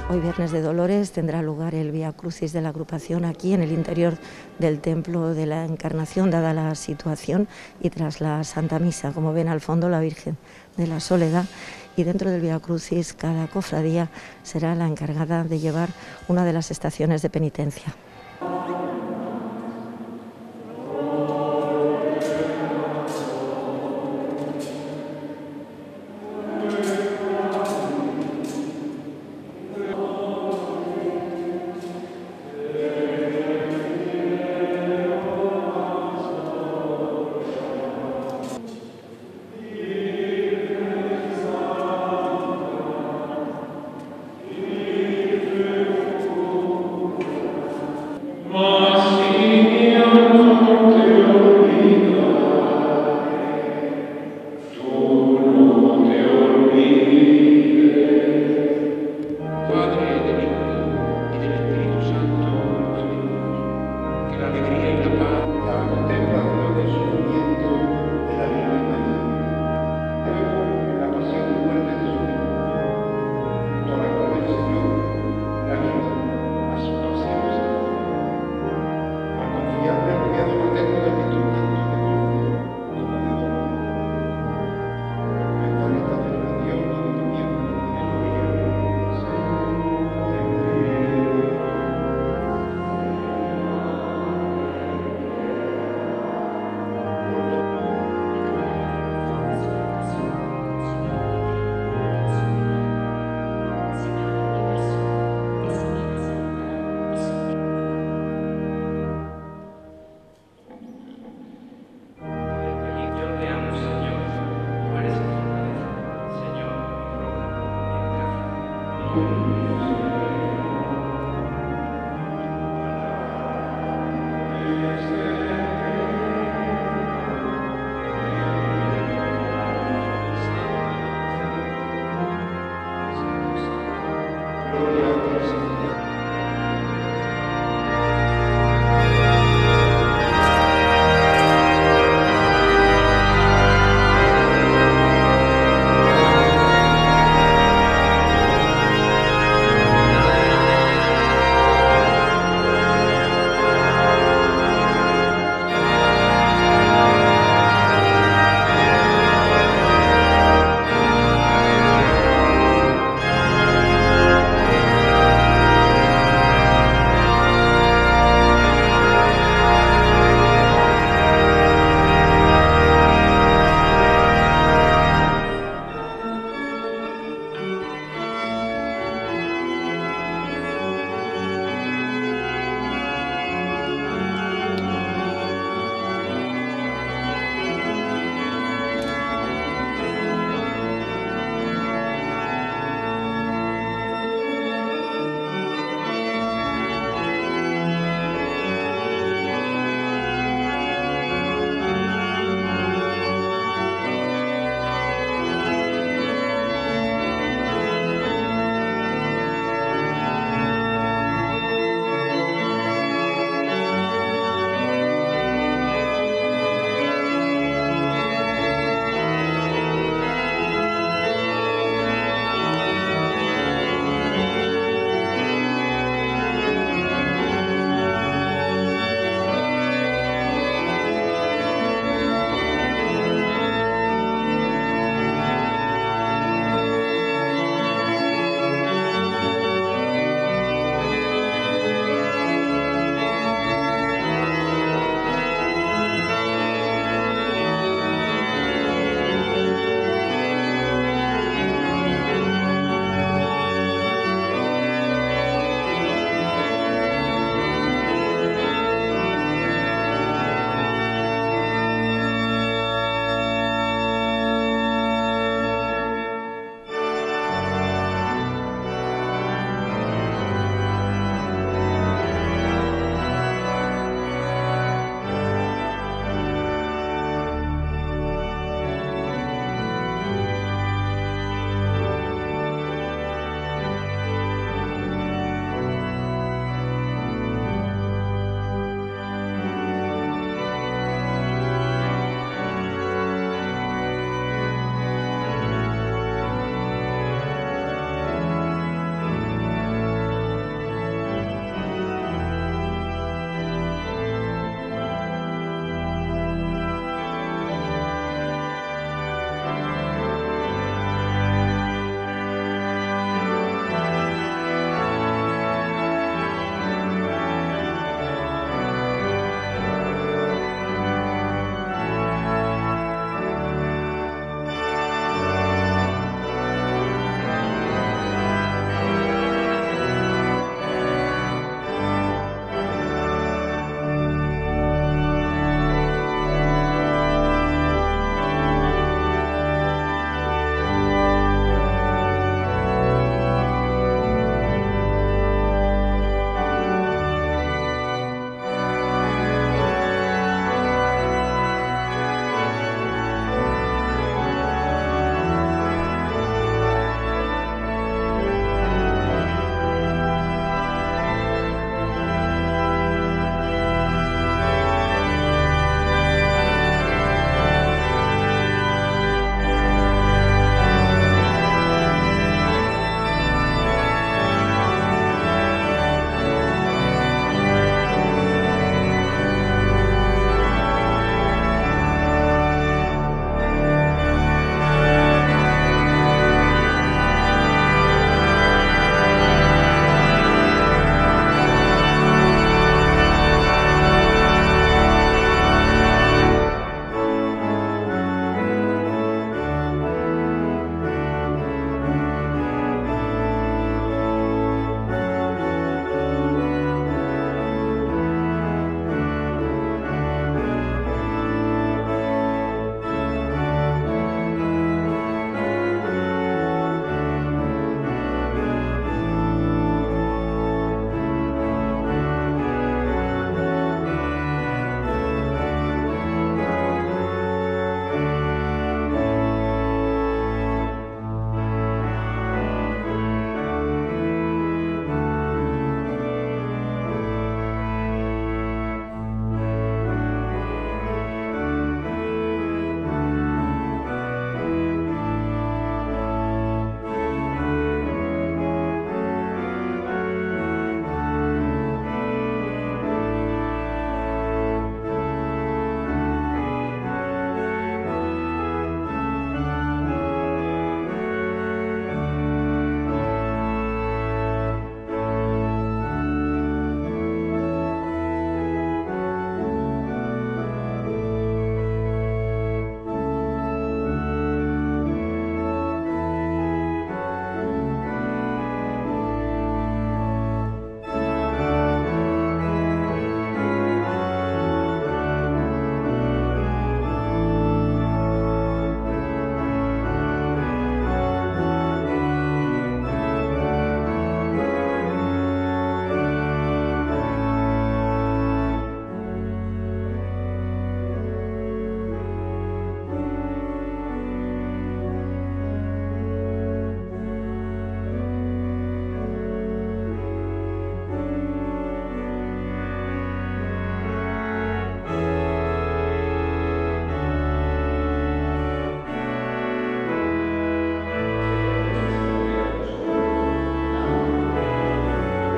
Hoy, Viernes de Dolores, tendrá lugar el Vía Crucis de la agrupación aquí en el interior del Templo de la Encarnación, dada la situación, y tras la Santa Misa, como ven al fondo, la Virgen de la Soledad. Y dentro del Vía Crucis, cada cofradía será la encargada de llevar una de las estaciones de penitencia.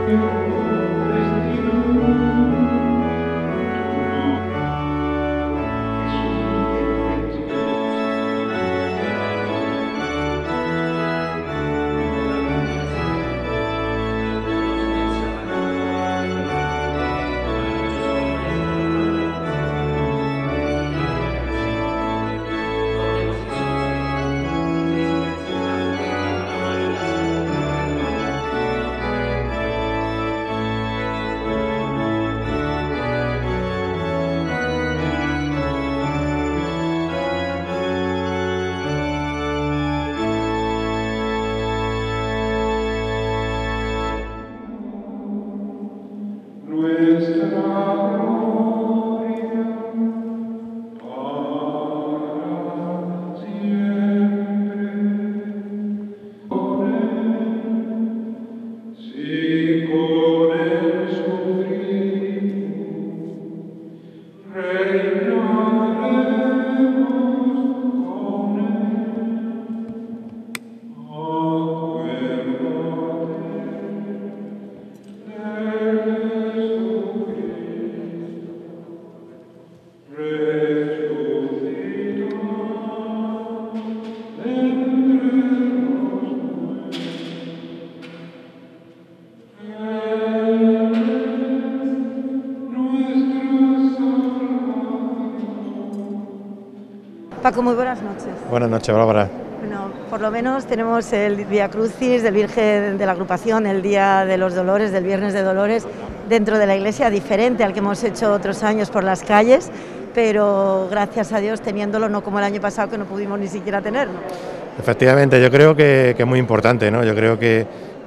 Paco, muy buenas noches. Buenas noches, Bárbara. Bueno, por lo menos tenemos el Vía Crucis del Virgen de la Agrupación, el Día de los Dolores, del Viernes de Dolores, dentro de la iglesia, diferente al que hemos hecho otros años por las calles, pero gracias a Dios teniéndolo, no como el año pasado que no pudimos ni siquiera tenerlo. Efectivamente, yo creo que es muy importante, ¿no? Yo creo que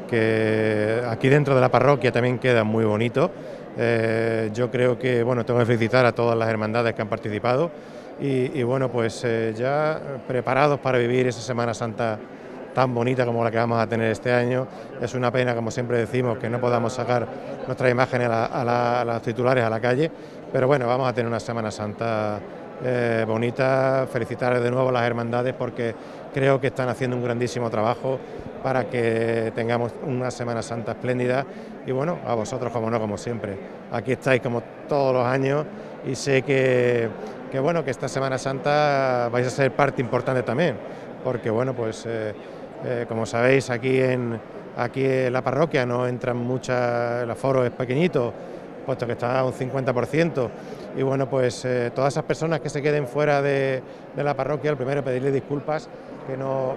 aquí dentro de la parroquia también queda muy bonito. Yo creo que, bueno, tengo que felicitar a todas las hermandades que han participado y bueno, pues ya preparados para vivir esa Semana Santa tan bonita como la que vamos a tener este año. Es una pena, como siempre decimos, que no podamos sacar nuestras imágenes a las titulares a la calle, pero bueno, vamos a tener una Semana Santa bonita. Felicitar de nuevo a las hermandades porque creo que están haciendo un grandísimo trabajo para que tengamos una Semana Santa espléndida y bueno, a vosotros como no, como siempre. Aquí estáis como todos los años y sé que bueno, que esta Semana Santa vais a ser parte importante también, porque bueno, pues como sabéis aquí en la parroquia no entran muchas, el aforo es pequeñito, puesto que está a un 50%, y bueno, pues todas esas personas que se queden fuera de la parroquia, el primero pedirles disculpas, que no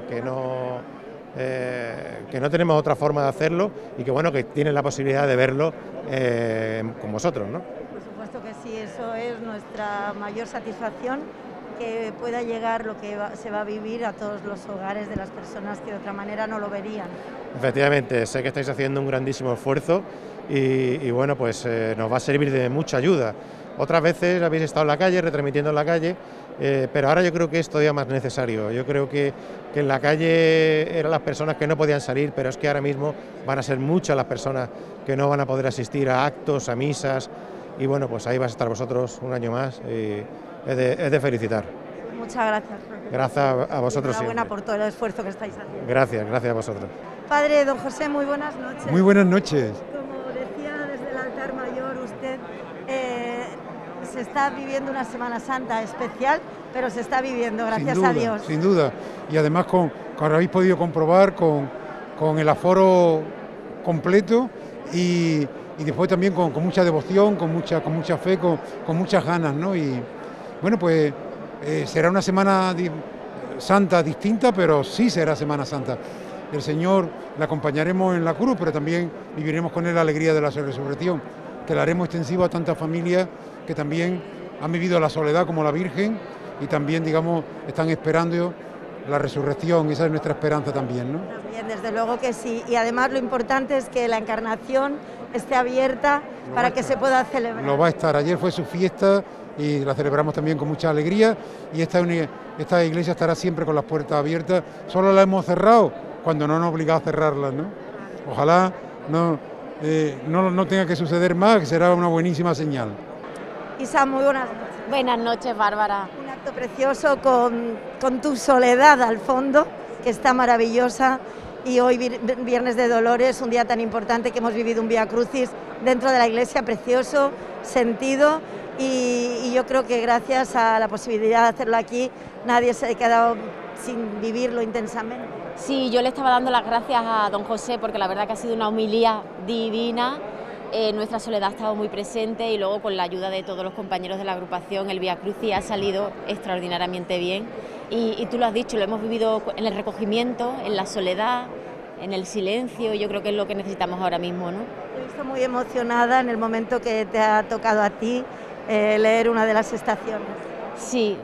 tenemos otra forma de hacerlo y que bueno, que tienen la posibilidad de verlo con vosotros, ¿no? Por supuesto que sí, eso es nuestra mayor satisfacción, que pueda llegar lo que se va a vivir a todos los hogares de las personas que de otra manera no lo verían. Efectivamente, sé que estáis haciendo un grandísimo esfuerzo y bueno, pues nos va a servir de mucha ayuda. Otras veces habéis estado en la calle, retransmitiendo en la calle, pero ahora yo creo que es todavía más necesario. Yo creo que en la calle eran las personas que no podían salir, pero es que ahora mismo van a ser muchas las personas que no van a poder asistir a actos, a misas, y bueno, pues ahí vais a estar vosotros un año más y es de felicitar. Muchas gracias. Gracias a vosotros. Enhorabuena por todo el esfuerzo que estáis haciendo. Gracias a vosotros. Padre don José, muy buenas noches. Muy buenas noches. Como decía desde el altar mayor usted, se está viviendo una Semana Santa especial, pero se está viviendo, gracias a Dios. Sin duda, y además como habéis podido comprobar con el aforo completo y después también con mucha devoción, con mucha fe, con muchas ganas, ¿no? Y bueno, pues será una Semana Santa distinta, pero sí será Semana Santa. El Señor le acompañaremos en la cruz, pero también viviremos con Él la alegría de la resurrección, que la haremos extensiva a tantas familias que también han vivido la soledad como la Virgen y también, digamos, están esperando la resurrección. Esa es nuestra esperanza también, ¿no? También, desde luego que sí. Y además lo importante es que la Encarnación esté abierta para que se pueda celebrar. Lo va a estar. Ayer fue su fiesta y la celebramos también con mucha alegría y esta iglesia estará siempre con las puertas abiertas. Solo la hemos cerrado cuando no nos obligado a cerrarlas, ¿no? Ojalá no tenga que suceder más, que será una buenísima señal. Isa, muy buenas noches. Buenas noches, Bárbara. Un acto precioso con tu soledad al fondo, que está maravillosa, y hoy Viernes de Dolores, un día tan importante que hemos vivido un Vía Crucis dentro de la iglesia, precioso, sentido, y yo creo que gracias a la posibilidad de hacerlo aquí nadie se ha quedado sin vivirlo intensamente. Sí, yo le estaba dando las gracias a don José porque la verdad que ha sido una homilía divina. Nuestra Soledad ha estado muy presente y luego con la ayuda de todos los compañeros de la agrupación el Vía Crucis ha salido extraordinariamente bien y tú lo has dicho, lo hemos vivido en el recogimiento, en la soledad, en el silencio, y yo creo que es lo que necesitamos ahora mismo, ¿no? Te he visto muy emocionada en el momento que te ha tocado a ti leer una de las estaciones. Sí,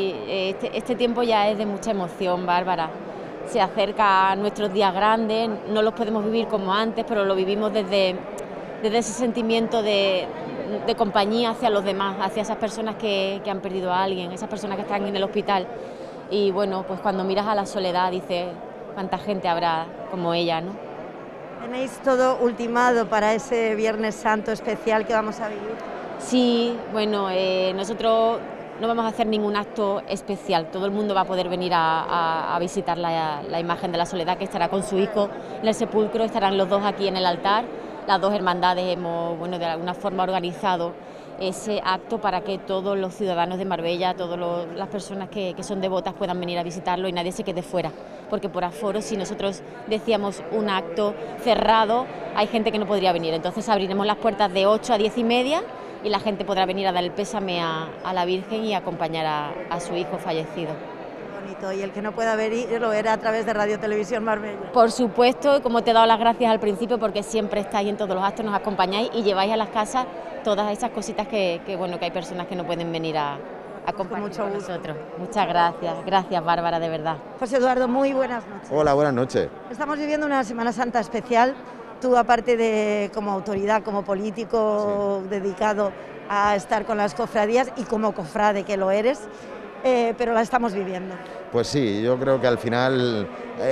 este tiempo ya es de mucha emoción, Bárbara. Se acerca a nuestros días grandes, no los podemos vivir como antes, pero lo vivimos desde ese sentimiento de compañía hacia los demás, hacia esas personas que han perdido a alguien, esas personas que están en el hospital. Y bueno, pues cuando miras a la Soledad dices, cuánta gente habrá como ella, ¿no? ¿Tenéis todo ultimado para ese Viernes Santo especial que vamos a vivir? Sí, bueno, nosotros no vamos a hacer ningún acto especial, todo el mundo va a poder venir a visitar la imagen de la Soledad, que estará con su hijo en el sepulcro, estarán los dos aquí en el altar. Las dos hermandades hemos, bueno, de alguna forma organizado ese acto para que todos los ciudadanos de Marbella, todas las personas que son devotas puedan venir a visitarlo y nadie se quede fuera, porque por aforo, si nosotros decíamos un acto cerrado, hay gente que no podría venir, entonces abriremos las puertas de 8 a 10 y media y la gente podrá venir a dar el pésame a la Virgen y acompañar a su hijo fallecido. Bonito. Y el que no pueda ver lo verá a través de Radio Televisión Marbella. Por supuesto, como te he dado las gracias al principio, porque siempre estáis en todos los actos, nos acompañáis y lleváis a las casas todas esas cositas que hay personas que no pueden venir a compartir con nosotros. Muchas gracias Bárbara, de verdad. José Eduardo, muy buenas noches. Hola, buenas noches. Estamos viviendo una Semana Santa especial, tú aparte de como autoridad, como político dedicado a estar con las cofradías y como cofrade que lo eres, pero la estamos viviendo. Pues sí, yo creo que al final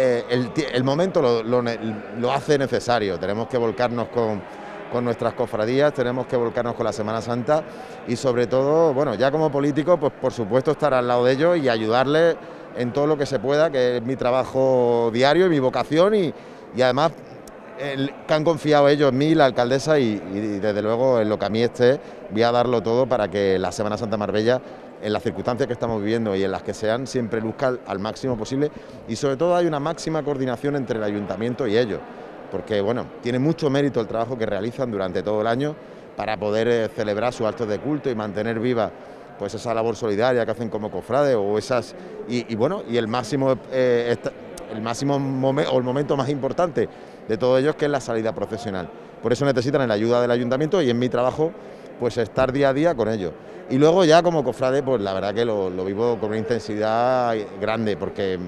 el momento lo hace necesario, tenemos que volcarnos con nuestras cofradías, tenemos que volcarnos con la Semana Santa y sobre todo, bueno, ya como político, pues por supuesto estar al lado de ellos y ayudarles en todo lo que se pueda, que es mi trabajo diario y mi vocación y además que han confiado ellos en mí, la alcaldesa y desde luego en lo que a mí esté, voy a darlo todo para que la Semana Santa Marbella, en las circunstancias que estamos viviendo y en las que sean, siempre luzca al máximo posible y sobre todo hay una máxima coordinación entre el ayuntamiento y ellos, porque bueno, tiene mucho mérito el trabajo que realizan durante todo el año para poder celebrar sus actos de culto y mantener viva pues esa labor solidaria que hacen como cofrades o esas y bueno, y el momento más importante de todos ellos, que es la salida procesional. Por eso necesitan la ayuda del ayuntamiento y en mi trabajo pues estar día a día con ellos. Y luego ya como cofrade, pues la verdad que lo vivo con una intensidad grande porque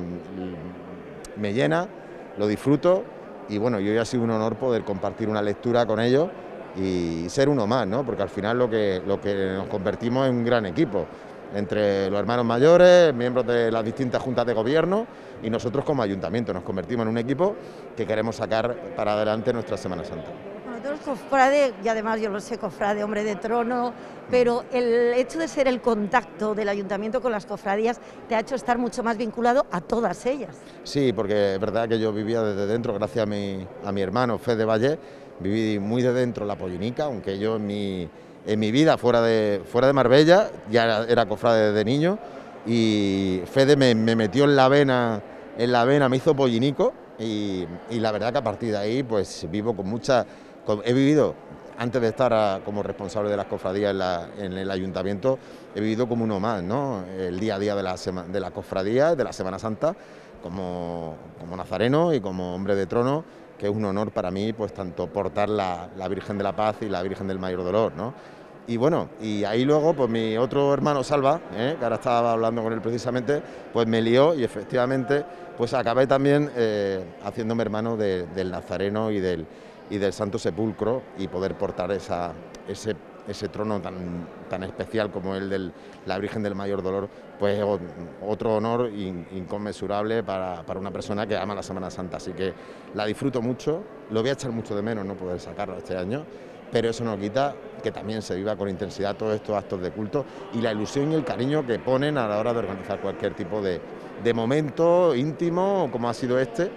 me llena, lo disfruto y bueno, y hoy ha sido un honor poder compartir una lectura con ellos y ser uno más, ¿no? Porque al final lo que nos convertimos en un gran equipo, entre los hermanos mayores, miembros de las distintas juntas de gobierno y nosotros como ayuntamiento nos convertimos en un equipo que queremos sacar para adelante nuestra Semana Santa. Bueno, tú eres cofrade, y además yo lo sé, cofrade, hombre de trono, pero el hecho de ser el contacto del ayuntamiento con las cofradías te ha hecho estar mucho más vinculado a todas ellas. Sí, porque es verdad que yo vivía desde dentro, gracias a mi hermano Fede Valle, viví muy de dentro la pollinica, aunque yo en mi vida fuera de Marbella ya era cofrade desde niño y Fede me metió en la vena, me hizo pollinico y la verdad que a partir de ahí pues vivo he vivido, antes de estar como responsable de las cofradías en el ayuntamiento, he vivido como uno más, ¿no? El día a día de la cofradía, de la Semana Santa, como nazareno y como hombre de trono, que es un honor para mí, pues tanto portar la Virgen de la Paz y la Virgen del Mayor Dolor, ¿no? Y bueno, y ahí luego, pues mi otro hermano Salva, que ahora estaba hablando con él precisamente, pues me lió y efectivamente, pues acabé también haciéndome hermano del Nazareno y del Santo Sepulcro y poder portar ese trono tan especial como el de la Virgen del Mayor Dolor, pues otro honor inconmensurable para una persona que ama la Semana Santa. Así que la disfruto mucho, lo voy a echar mucho de menos no poder sacarlo este año, pero eso no quita que también se viva con intensidad todos estos actos de culto y la ilusión y el cariño que ponen a la hora de organizar cualquier tipo de momento íntimo, como ha sido este,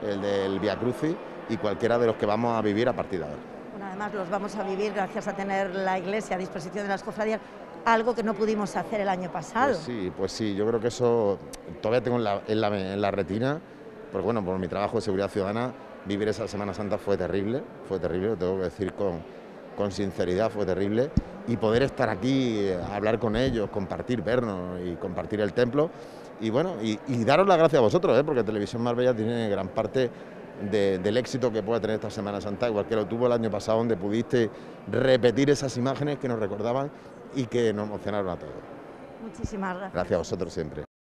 el del Vía Crucis y cualquiera de los que vamos a vivir a partir de ahora. Bueno, además los vamos a vivir gracias a tener la iglesia a disposición de las cofradías, algo que no pudimos hacer el año pasado. Pues sí, yo creo que eso todavía tengo en la retina, porque bueno, por mi trabajo de seguridad ciudadana, vivir esa Semana Santa fue terrible, lo tengo que decir con sinceridad, fue terrible, y poder estar aquí, hablar con ellos, compartir, vernos y compartir el templo, y bueno, y daros las gracias a vosotros, porque Televisión Marbella tiene gran parte del éxito que puede tener esta Semana Santa, igual que lo tuvo el año pasado, donde pudiste repetir esas imágenes que nos recordaban y que nos emocionaron a todos. Muchísimas gracias. Gracias a vosotros siempre.